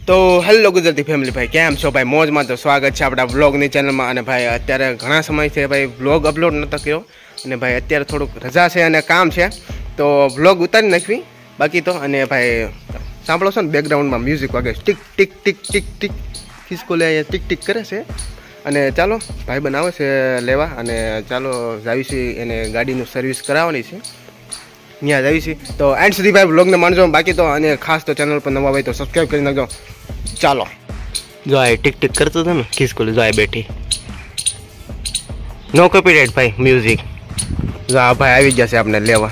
તો hello Gujarati family ભાઈ, કેમ છો ભાઈ? મોજમાં. તો સ્વાગત છે આપણા વ્લોગની ચેનલમાં. અને ભાઈ અત્યારે ઘણા સમયથી ભાઈ વ્લોગ અપલોડ નહોતો કર્યો, અને ભાઈ અત્યારે થોડુંક રજા છે અને કામ છે, તો વ્લોગ ઉતારી નાખવી બાકી તો. અને ભાઈ સાંભળો છો ને, બેકગ્રાઉન્ડમાં મ્યુઝિક વાગે, tick tick tick tick tick, ખિસકોલે અહીંયા ટીક ટીક કરે છે. અને ચાલો ભાઈ બનાવે છે લેવા, અને ચાલો જાવીશું એને ગાડીનું સર્વિસ કરાવવાની છે, ત્યાં જઈશી. તો એન્ડ સુધી ભાઈ વ્લોગને માનજો બાકી તો. અને ખાસ તો ચેનલ પર નવા હોય તો સબસ્ક્રાઈબ કરી નાખજો. ચાલો જો આ ટીક ટીક કરતો હતો ને ખિસકોલી, જો આ બેઠી, નો કોપીરાઇટ ભાઈ મ્યુઝિક. જો આ ભાઈ આવી ગયા છે આપણે લેવા,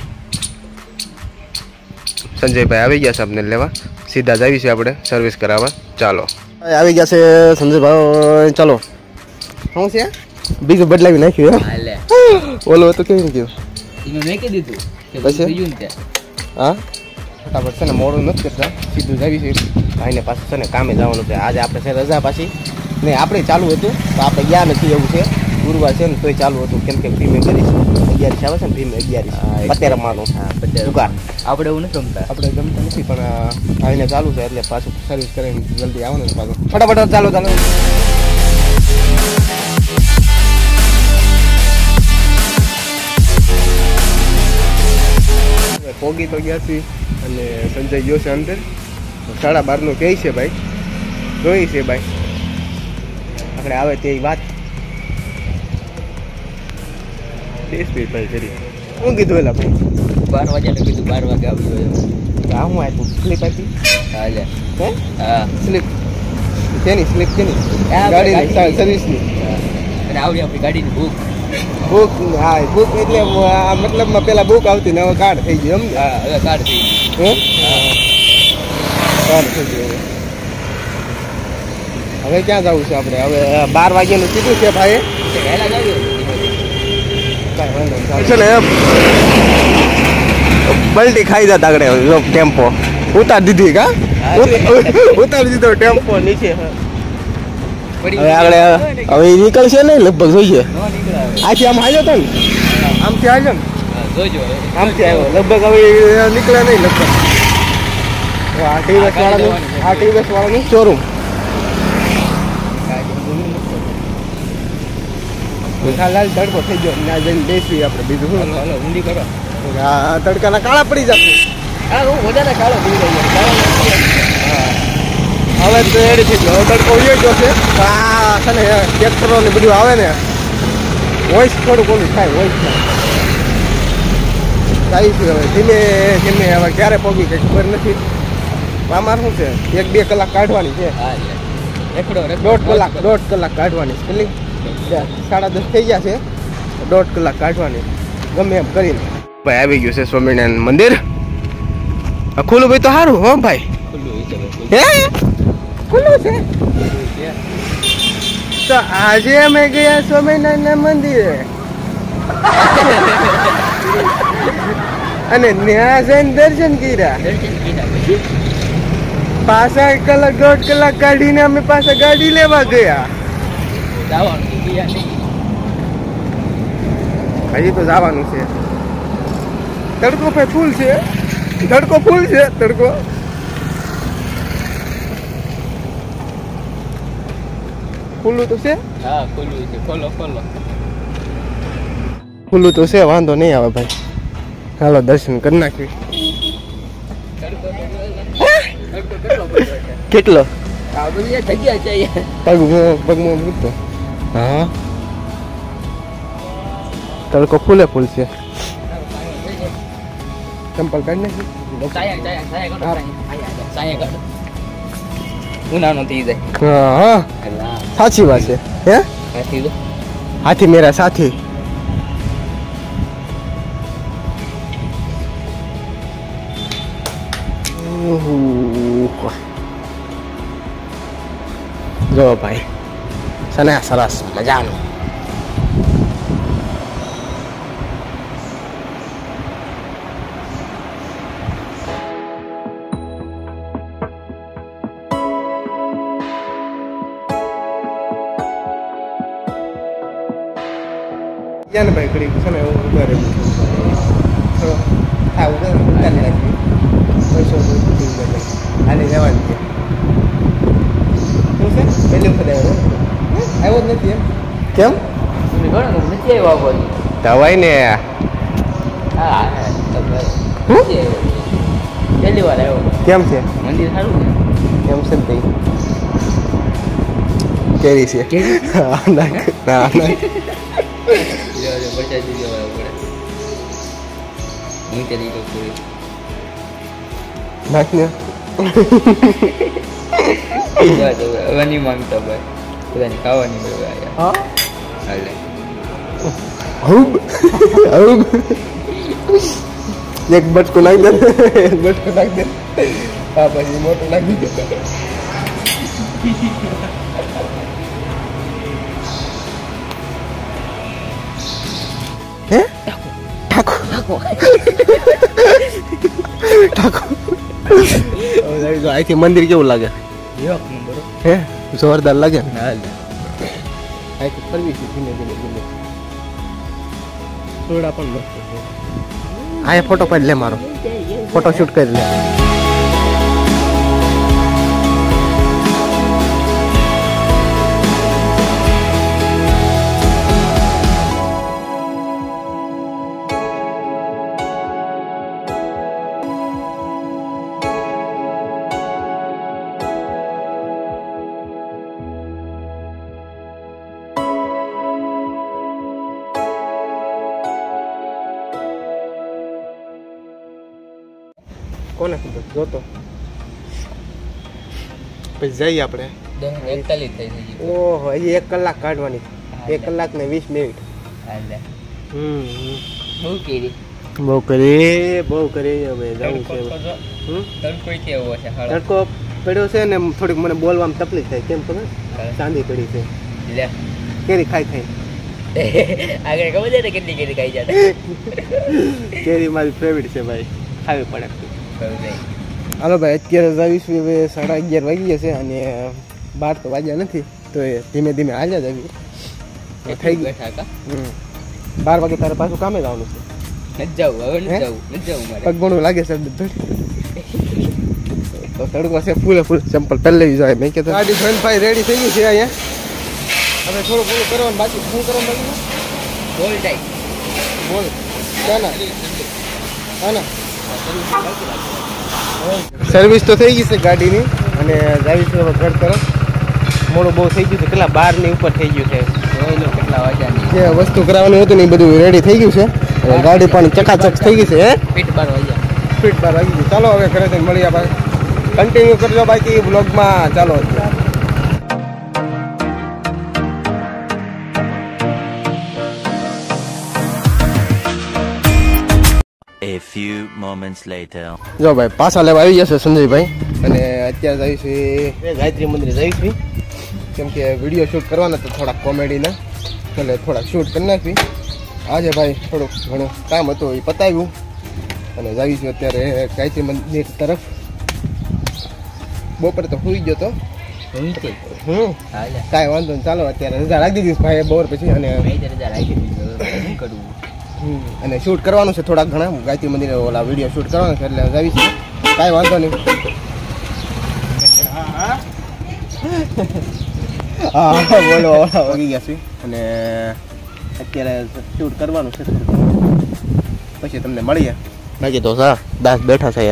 સંજયભાઈ આવી ગયા છે આપણે લેવા, સીધા જ આવી છે આપણે સર્વિસ કરાવવા. ચાલો આવી ગયા છે સંજયભાઈ, ચાલો. શું છે બીજું બદલાવી નાખ્યું? ઓલો તો કેવી ગયું પછી? હા ફટાફટ છે ને, મોડું નથી કરતા, સીધું જાવી છે ભાઈને પાછું છે ને કામે જવાનું છે. આજે આપણે છે રજા પાછી નહીં, આપણે ચાલુ હતું તો આપણે ગયા નથી એવું છે. ગુરુવાર છે ને તોય ચાલુ હતું, કેમ કે ભીમે કરીશ 11 આવે છે ને, ભીમે 11 અત્યારે માનું દુકાન. આપણે એવું નથી ગમતા, આપણે ગમતા નથી, પણ આવીને ચાલુ છે એટલે પાછું સર્વિસ કરીને જલ્દી આવવાનું છે પાછું. ફટાફટ ચાલો ચાલો. પોગી તો ગયા છીએ અને સંજય ગયો છે અંદર. 12:30 કહે છે ભાઈ, જોઈ છે ભાઈ આપણે આવે તે વાત. 10 મિનિટ ભાઈ કરી શું કીધું એલા ભાઈ? 12 વાગ્યા કીધું, 12 વાગે આવી ગયો. હા હું આપ્યું સ્લીપ આપી? હા સ્લીપ તેની સ્લીપ તેની ગાડીની સર્વિસની, અને આવડી આપણી ગાડીની ભૂખ. બુક હા બુક એટલે મતલબમાં પેલા બુક આવતી ને હવે કાર્ડ થઈ ગયું એમ? હા હવે કાર્ડ થઈ ગયું. કાર્ડ થઈ ગયું. હવે ક્યાં જવું છે આપણે? હવે 12 વાગ્યાનું કીધું છે ભાઈ. છે ને પલટી ખાઈ જતા આગળ ટેમ્પો ઉતારી દીધી. કા ઉતારી દીધો ટેમ્પો નીચે. હવે આગળ હવે નીકળશે નહીં લગભગ, જોઈએ. આથી આમ આવ્યો હતો ને, આમથી આવ્યો ને, આમથી આવ્યો લગભગ. હવે નીકળે નહીં લગભગ. આ ટીવીએસ વાળાનું શોરૂમ. લાલ તડકો થઈ ગયો, ના જઈને બેસી આપણે. બીજું શું ઊંડી કરો? હા તડકાના કાળા પડી જશે. હા હું વધારે કાળો પડી જાય. હવે તો એડી થઈ ગયો, તડકો ઉડી ગયો છે. આ છે ને ટ્રેક્ટરો ને બધું આવે ને, વોઇસ થોડુંક ઓલું થાય, વોઇસ થાય છે. હવે ધીમે ધીમે હવે ક્યારે પગી કંઈ ખબર નથી. આમાં શું છે, 1-2 કલાક કાઢવાની છે. 1.5 કલાક કાઢવાની. કેટલી 10:30 થઈ ગયા છે, 1.5 કલાક કાઢવાની ગમે એમ કરીને. ભાઈ આવી ગયું છે સ્વામિનારાયણ મંદિર. ખુલ્લું ભાઈ તો સારું હો ભાઈ. હે ખુલ્લું છે તો આજે અમે ગયા સ્વામિનારાયણ મંદિરે, અને ત્યાં જઈને દર્શન કર્યા. પાછા 1 કલાક 1.5 કલાક કાઢીને અમે પાછા ગાડી લેવા ગયા. હજી તો જવાનું છે. તડકો ભાઈ ફૂલ છે, તડકો ફૂલ છે, તડકો. ખુલ્લું તો છે? હા ખુલ્લું છે. ખોલો ખોલો. ખુલ્લું તો છે, વાંધો નહીં આવે ભાઈ. ચાલો દર્શન કરી નાખી. કેટલો પગમાં મૂકતો? હા તડકો ફૂલે ફૂલ છે. ચંપલ કાઢી નાખી. ઉનાળો થઈ જાય. હા સાચી વાત છે. હે હાથી મેરા સાથી. જો ભાઈ સને સરસ મજાનું. ને ભાઈ ઘડી છે ને ઉભા રહેવું હા ઉભા ઉતારી નાખી. 500 હાલી જવાનું છે. છે પહેલી વખત આવ્યો જ નથી એમ કેમ નથી આવ્યો દવાઈ ને હા પહેલી વાર આવ્યો કેમ છે મંદિર સારું કેમ છે ભાઈ કેરી છે ના ના નાખ ને નહીં માંગતા ભાઈ બધાને ખાવાની એક બટકો નાખી દે એક બટકો નાખી દે હા પછી મોટું નાખી દે હે ઠાકો ઠાકો અહીંથી મંદિર કેવું લાગે હે જોરદાર લાગે ને અહીંથી ફરવી છે ધીમે ધીમે ધીમે થોડા પણ મસ્ત આ ફોટો પાડી લે મારો ફોટો શૂટ કરી લે કોને ખબર જોતો પછી જઈએ આપણે 41 થઈ ગઈ ઓહો હજી 1 કલાક કાઢવાની 1 કલાક ને 20 મિનિટ બહુ કરી હવે જવું છે તડકો કેવો છે તડકો પડ્યો છે ને થોડીક મને બોલવામાં તકલીફ થાય કેમ ખબર ચાંદી પડી છે લે કેરી ખાઈ આગળ ખબર છે ને કેટલી કેરી ખાઈ જાય કેરી મારી ફેવરિટ છે ભાઈ ખાવી પડે હાલો ભાઈ અત્યારે જાવીશું હવે 11:30 વાગી ગયા છે અને 12 તો વાગ્યા નથી તો એ ધીમે ધીમે હાલ્યા જ આવી થઈ ગયું 12 વાગે તારે પાછું કામે જવાનું છે નથી જવું મારે પગભણું લાગે છે તો તડકો છે ફૂલ ચંપલ પહેલે જાય મેં કીધું ગાડી ફ્રેન્ડ ભાઈ રેડી થઈ ગઈ છે અહીંયા હવે થોડું પૂરું કરવાનું બાકી શું કરવાનું બાકી બોલ જાય બોલ ક્યાં ના સર્વિસ તો થઈ ગઈ છે ગાડીની અને જાવીશું હવે ઘર તરફ મોડું બહુ થઈ ગયું છે કેટલા 12 ની ઉપર થઈ ગયું છે જોઈ લો કેટલા વાગ્યાની જે વસ્તુ કરાવવાનું હતું ને એ બધું રેડી થઈ ગયું છે ગાડી પણ ચકાચક થઈ ગઈ છે ફીટ 12 વાગ્યા વાગી ગયું ચાલો હવે ઘરે જઈને મળીએ ભાઈ કન્ટિન્યુ કરજો બાકી બ્લોગમાં ચાલો A few moments later. જો ભાઈ પાછા લેવા આવી જશે સંજયભાઈ અને અત્યારે જઈશું ગાયત્રી મંદિરે જઈશું કેમ કે વિડીયો શૂટ કરવાના તો થોડાક કોમેડીના એટલે થોડાક શૂટ કરી નાખવી આજે ભાઈ થોડુંક ઘણું કામ હતું એ પતાવ્યું અને જઈશું અત્યારે ગાયત્રી મંદિર તરફ બપોરે તો સુઈ ગયો તો કાંઈ વાંધો નહીં ચાલો અત્યારે રજા રાખી દીધી ભાઈ બપોર પછી અને અને શૂટ કરવાનું છે થોડાક ઘણા ગાયત્રી મંદિરે ઓલા વિડીયો શૂટ કરવાનો છે એટલે જઈશું કાંઈ વાંધો નહીં હા બોલો વાગી ગયા છે અને અત્યારે શૂટ કરવાનું છે પછી તમને મળીએ બાકી તો સા દાસ બેઠા છે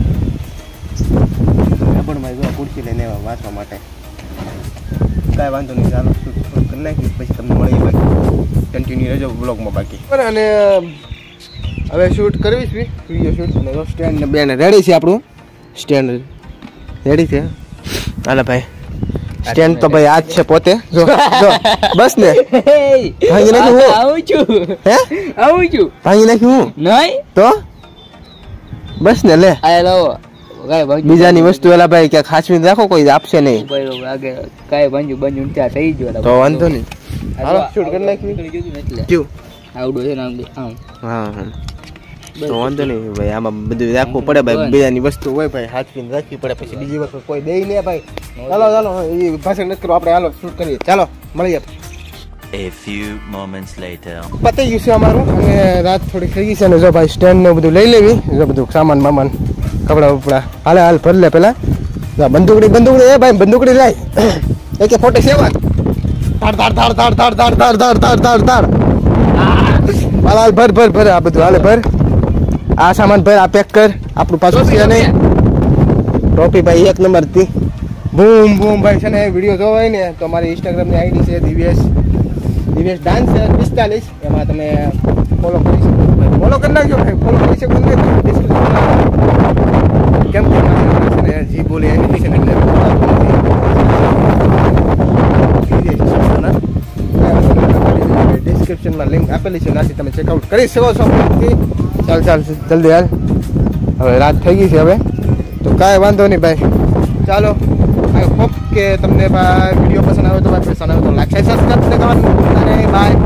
રબડમાં જો ખુરશી લઈને આવ્યા વાંચવા માટે કાંઈ વાંધો નહીં ચાલો શૂટ કરી નાખી પછી તમને મળીએ બાકી કન્ટિન્યુ રહેજો બ્લોગમાં બાકી અને હવે શૂટ કરવી છે વિડીયો શૂટ અને સ્ટેન્ડ ને બેન રેડી છે આપણું સ્ટેન્ડ રેડી છે હાલે ભાઈ સ્ટેન્ડ તો ભાઈ આજ છે પોતે જો બસ ને ભાઈ નાખી હું આવું છું ભાઈ નાખી હું નહીં તો બસ ને લે આ લાવો બીજાની વસ્તુ એલા ભાઈ ક્યાં ખાસવી રાખો કોઈ આપશે નહીં કાંઈ બંજુ ત્યાં થઈ ગયો તો વાંધો નહીં હાલો શૂટ કરી નાખી ક્યું આવડો છે ને હા તો વાંધો નહીં ભાઈ આમાં બધું રાખવું પડે ભાઈ બીજાની વસ્તુ હોય ભાઈ હાથવીને રાખવી પડે પછી બીજી વખત કોઈ દે નહીં ભાઈ ચાલો એ ભાષણ નથી કરો આપણે હાલો શૂટ કરીએ ચાલો મળીએ A few moments later. પતી ગયું છે અમારું અને રાત થોડી થઈ ગઈ છે ને જો ભાઈ સ્ટેન્ડ ને બધું લઈ લેવી જો બધું સામાન મામાન કપડા બપડા હાલે હાલ ભર લે પેલા બંદૂકડી એ ભાઈ બંદૂકડી લાય AK-47 તાડ તાડ તાડ તાડ તાડ તાડ તાડ તાડ તાડ તાડ તાડ હાલ ભર ભર ભર આ બધું હાલે ભર આ સામાન ભર આ પેક કર આપણું પાછું છે નહીં ટોપી ભાઈ એક નંબર થી બૂમ બૂમ ભાઈ છે ને વિડીયો જોવો હોય ને તો મારી ઇન્સ્ટાગ્રામની આઈડી છે દિવ્યેશ ડાન્સર 45 એમાં તમે ફોલો કરી શકો ફોલો કરી નાખજો ભાઈ ફોલો કરી શકો ને કેમ કે મારે જી બોલી એનિમેશન એટલે ડિસ્ક્રિપ્શનમાં લિંક આપેલી છે નાથી તમે ચેકઆઉટ કરી શકો છો ચાલ ચાલ જલ્દી હાલ હવે રાત થઈ ગઈ છે હવે તો કાંઈ વાંધો નહીં ભાઈ ચાલો આઈ હોપ કે તમને ભાઈ વિડીયો પસંદ આવ્યો તો ભાઈ પસંદ આવ્યો તો લાઈક શેર સબસ્ક્રાઇબ કરવાનું ભૂલતા નહીં બાય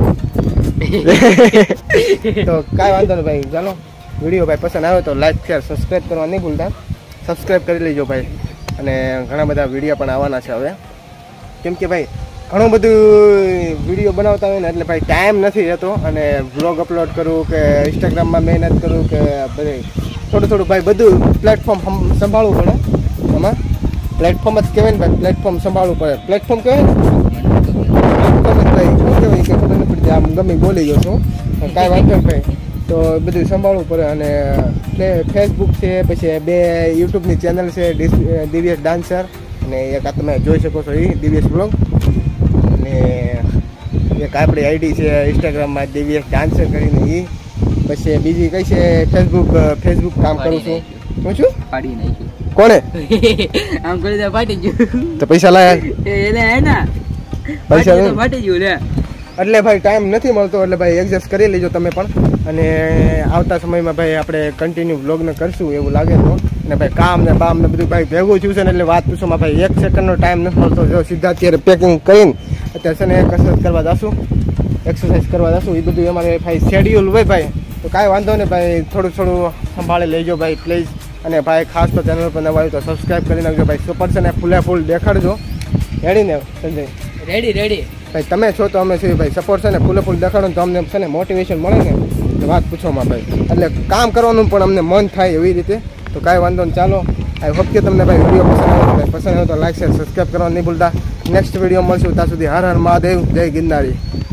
તો કાંઈ વાંધો નહીં ભાઈ ચાલો વિડીયો ભાઈ પસંદ આવ્યો તો લાઈક શેર સબસ્ક્રાઇબ કરવા નહીં ભૂલતા સબસ્ક્રાઇબ કરી લેજો ભાઈ અને ઘણા બધા વિડીયો પણ આવવાના છે હવે કેમ કે ભાઈ ઘણું બધું વિડીયો બનાવતા હોય ને એટલે ભાઈ ટાઈમ નથી રહેતો અને વ્લોગ અપલોડ કરું કે ઇન્સ્ટાગ્રામમાં મહેનત કરું કે બધે થોડું થોડું ભાઈ બધું પ્લેટફોર્મ સંભાળવું પડે એમાં પ્લેટફોર્મ જ કહેવાય ને ભાઈ પ્લેટફોર્મ સંભાળવું પડે પ્લેટફોર્મ કહેવાય ને પ્લેટફોર્મ જ ભાઈ શું કહેવાય કે ખબર નથી પડતી આમ ગમે બોલી ગયો છું કાંઈ વાંધો નહીં ભાઈ તો બધું સંભાળવું પડે અને ફેસબુક છે પછી 2 યુટ્યુબની ચેનલ છે દિવ્યેશ ડાન્સર અને એક આ તમે જોઈ શકો છો એ દિવ્યેશ બ્લોગ અને એક આપણી આઈડી છે ઇન્સ્ટાગ્રામમાં દિવ્યેશ ડાન્સર કરીને એ પછી બીજી કઈ છે ફેસબુક કામ કરું છું શું છું પાડી નાખ્યું કોણે આમ કરી દે ફાટી ગયું તો પૈસા લાયા એને હે ને પૈસા ફાટી ગયું લે એટલે ભાઈ ટાઈમ નથી મળતો એટલે ભાઈ એડજસ્ટ કરી લેજો તમે પણ અને આવતા સમયમાં ભાઈ આપણે કન્ટિન્યુ વ્લોગને કરશું એવું લાગે તો અને ભાઈ કામ ને બામ ને બધું ભાઈ ભેગું થયું છે ને એટલે વાત પૂછોમાં ભાઈ 1 સેકન્ડનો ટાઈમ નથી મળતો જો સીધા અત્યારે પેકિંગ કરીને અત્યારે છે ને કસરત કરવા જશું એક્સરસાઇઝ કરવા જશું એ બધું અમારે ભાઈ શેડ્યુલ હોય ભાઈ તો કાંઈ વાંધો નહીં ભાઈ થોડું સંભાળી લેજો ભાઈ પ્લીઝ અને ભાઈ ખાસ તો ચેનલ પર નવા આવ્યું તો સબસ્ક્રાઈબ કરી નાખજો ભાઈ 100% ફૂલે ફૂલ દેખાડજો રેડી ને સંજય રેડી ભાઈ તમે છો તો અમે છીએ ભાઈ સપોર્ટ છે ને ફૂલે ફૂલ દેખાડો તો અમને છે ને મોટિવેશન મળે ને તો વાત પૂછવામાં ભાઈ એટલે કામ કરવાનું પણ અમને મન થાય એવી રીતે તો કાંઈ વાંધો નહીં ચાલો આઈ હોપ કે તમને ભાઈ વિડીયો પસંદ આવ્યો તો લાઈક શેર સબસ્ક્રાઈબ કરવાનું નહીં ભૂલતા નેક્સ્ટ વિડીયો મળશું ત્યાં સુધી હર હર મહાદેવ જય ગિરનારી